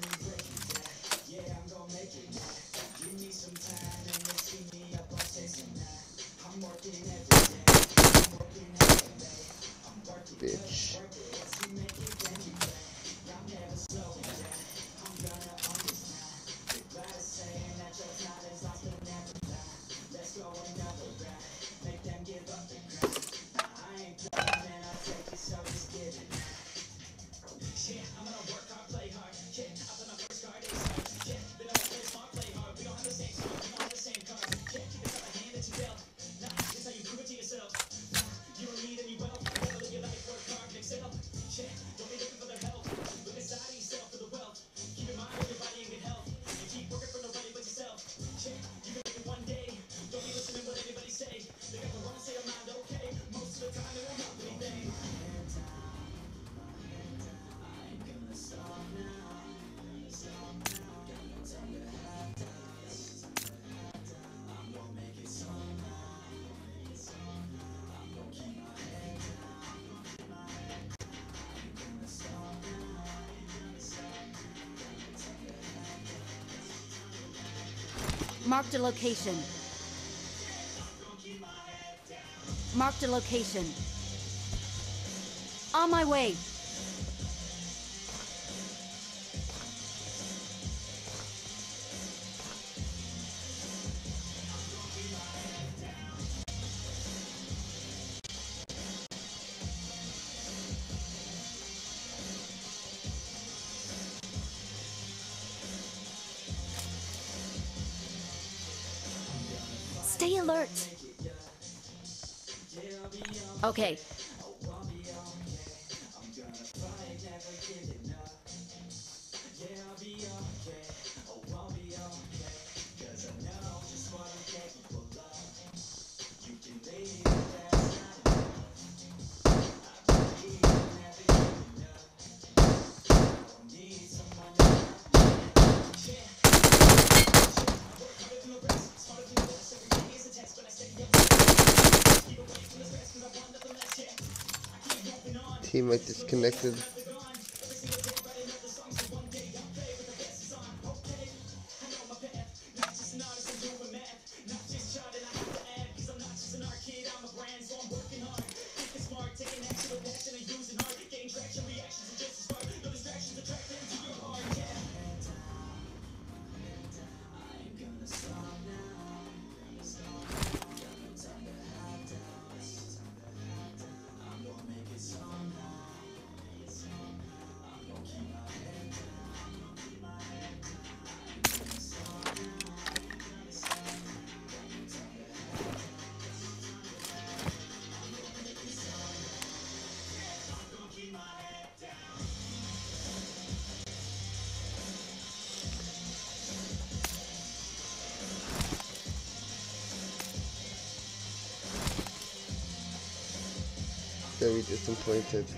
Bitch. Marked a location. Marked a location. On my way. Stay alert. Okay. Teammate disconnected. Very disappointed.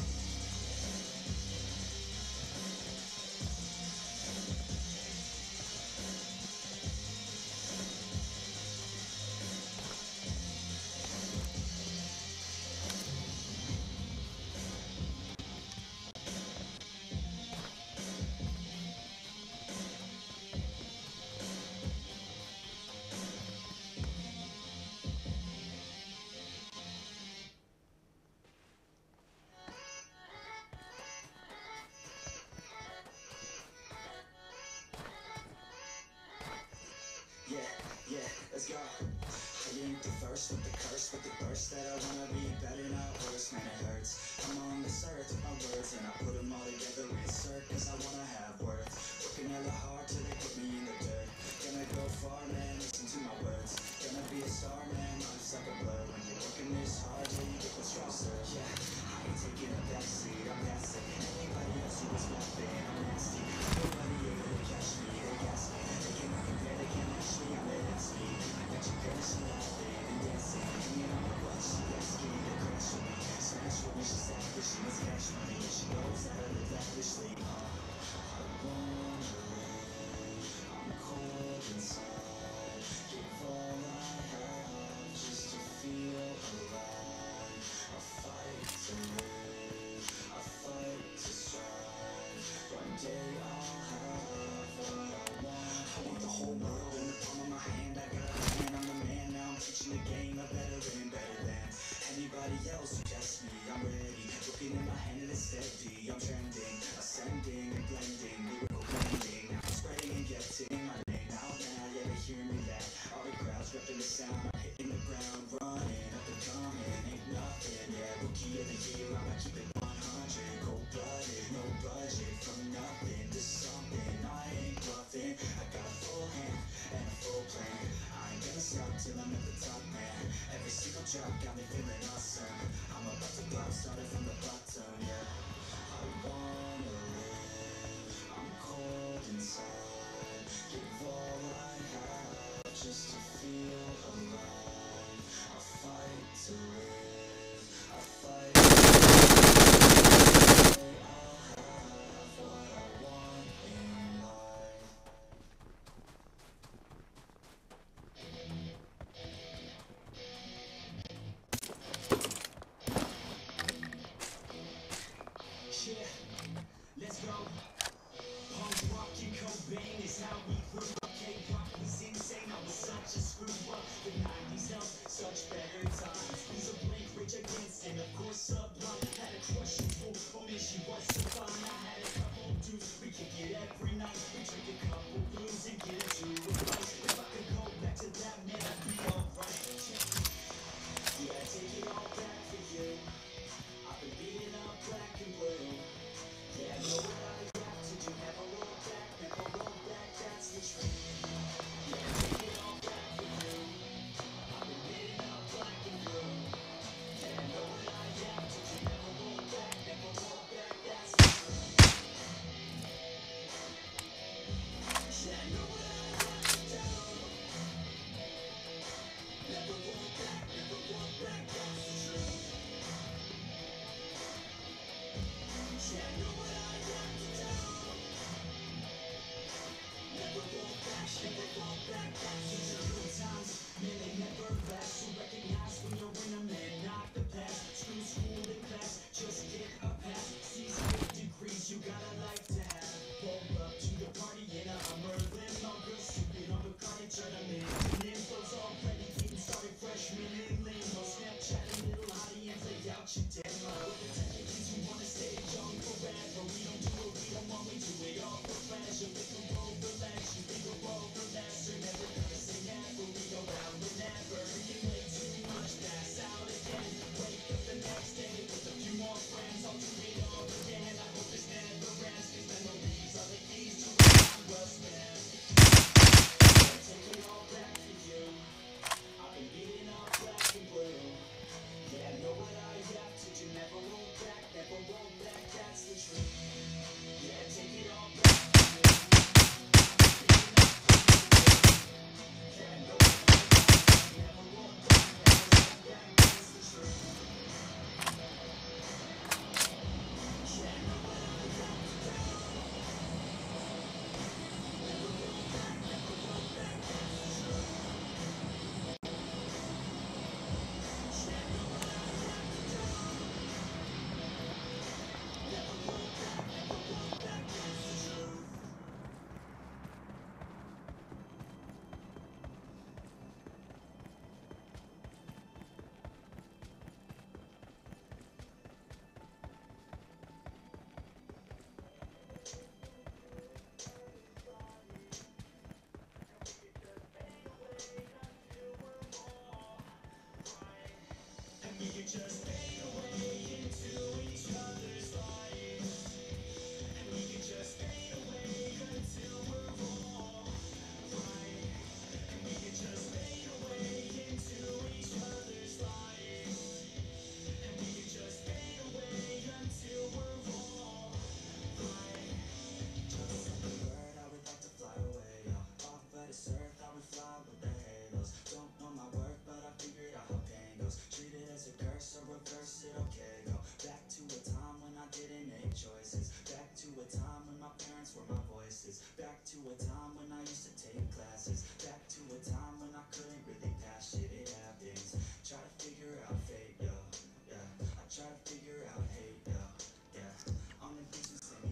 Yeah, yeah, let's go. I ain't the first with the curse, with the burst that I wanna be better, not worse, man, it hurts. I'm on this earth with my words, and I put them all together, insert, cause I wanna have worth. Working hella hard till they put me in the dirt. Gonna go far, man, listen to my words. Gonna be a star, man, life's like a blur. When you're working this hard, till you get what's you deserve. Yeah, I ain't taking a backseat, I'm past it. Anybody else who was rapping, I'm nasty. Nobody able to catch me, they gas me. They cannot compare, they can't match me, I'm their last me. I got you girl, she laughing and dancing. Hanging on my butt, she asking to crash with me. Smash with me, she savage, she must cash money. And she knows how to live lavishly, uh.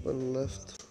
one left.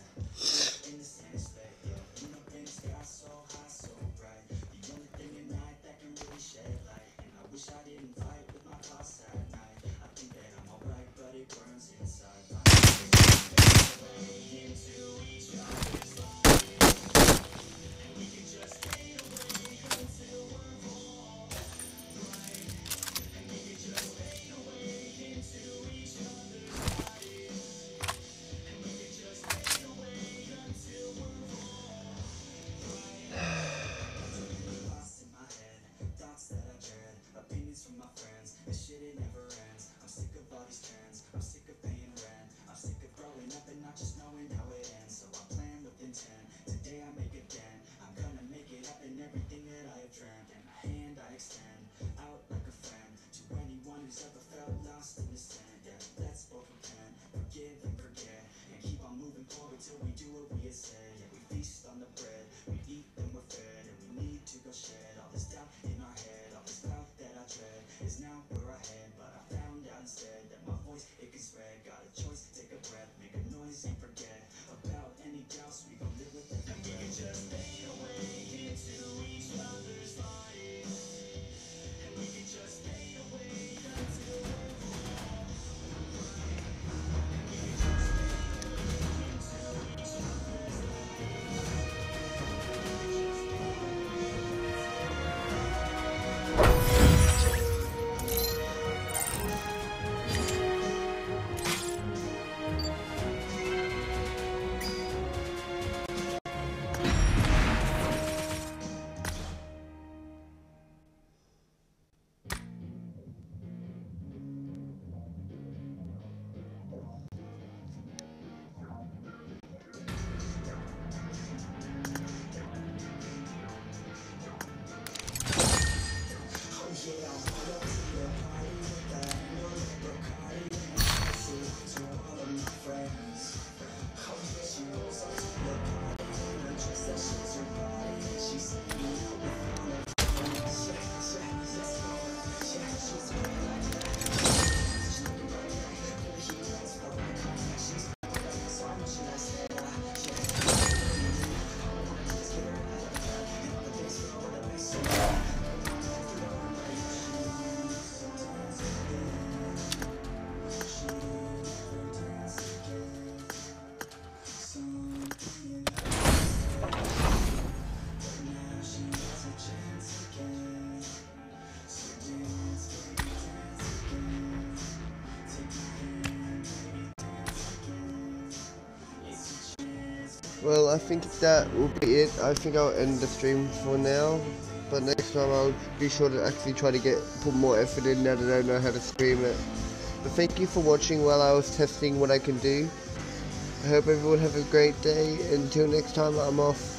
Well, I think that will be it. I think I'll end the stream for now. But next time I'll be sure to actually try to get put more effort in now that I know how to stream it. But thank you for watching while I was testing what I can do. I hope everyone have a great day. Until next time, I'm off.